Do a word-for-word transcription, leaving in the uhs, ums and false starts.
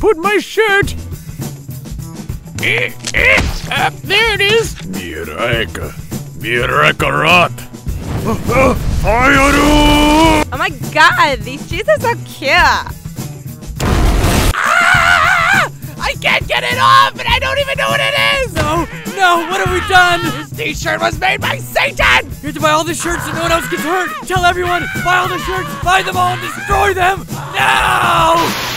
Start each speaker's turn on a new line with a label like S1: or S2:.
S1: put my shirt? Eh, eh, uh, there it is. Mireka. Mireka rot. Fire!
S2: Oh my god, these shoes are so cute.
S1: Ah! I can't get it off, and I don't even know what it is.
S3: No, no, what have we done?
S1: This t-shirt was made by Satan.
S3: You have to buy all the shirts so no one else gets hurt. Tell everyone, buy all the shirts, buy them all and destroy them. No!